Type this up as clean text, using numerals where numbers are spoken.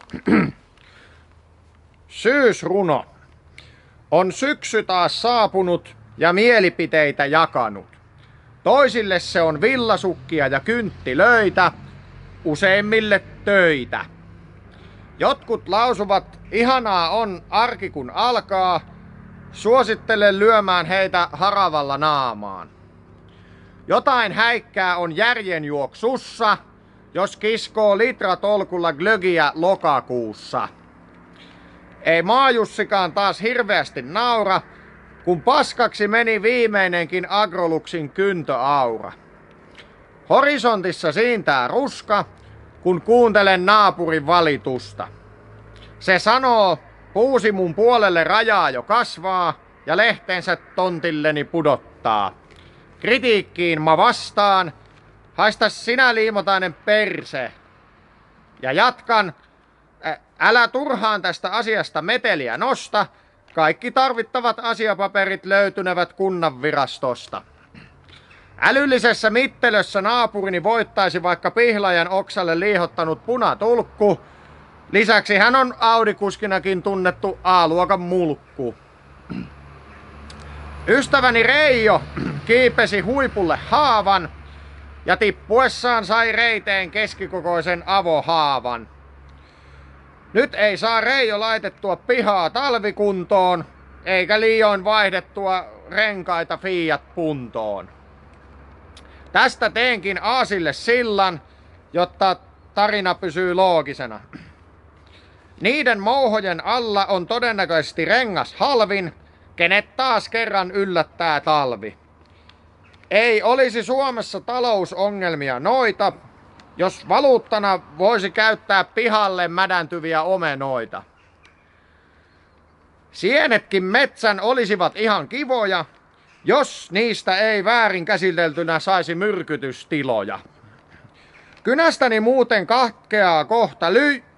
Syysruno. On syksy taas saapunut ja mielipiteitä jakanut. Toisille se on villasukkia ja kynttilöitä, useimmille töitä. Jotkut lausuvat, ihanaa on arki kun alkaa, suosittelen lyömään heitä haravalla naamaan. Jotain häikkää on järjenjuoksussa, jos kiskoo litratolkulla glögiä lokakuussa. Ei Maajussikaan taas hirveästi naura, kun paskaksi meni viimeinenkin Agroluxin kyntöaura. Horisontissa siintää ruska, kun kuuntelen naapurin valitusta. Se sanoo, puusi mun puolelle rajaa jo kasvaa ja lehtensä tontilleni pudottaa. Kritiikkiin mä vastaan, haista sinä liimotainen perse. Ja jatkan, älä turhaan tästä asiasta meteliä nosta, kaikki tarvittavat asiapaperit löytynevät kunnanvirastosta. Älyllisessä mittelössä naapurini voittaisi vaikka pihlajan oksalle liihottanut punatulkku. Lisäksi hän on Audi-kuskinakin tunnettu A-luokan mulkku. Ystäväni Reijo kiipesi huipulle haavan ja tippuessaan sai reiteen keskikokoisen avohaavan. Nyt ei saa Reijo laitettua pihaa talvikuntoon, eikä liioin vaihdettua renkaita Fiat puntoon. Tästä teenkin aasille sillan, jotta tarina pysyy loogisena. Niiden mouhojen alla on todennäköisesti rengas halvin, kenet taas kerran yllättää talvi. Ei olisi Suomessa talousongelmia noita, jos valuuttana voisi käyttää pihalle mädäntyviä omenoita. Sienetkin metsän olisivat ihan kivoja, jos niistä ei väärin käsiteltynä saisi myrkytystiloja. Kynästäni muuten katkeaa kohta